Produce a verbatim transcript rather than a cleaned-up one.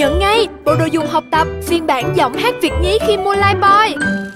Nhận ngay bộ đồ dùng học tập phiên bản giọng hát Việt nhí khi mua Liveboy.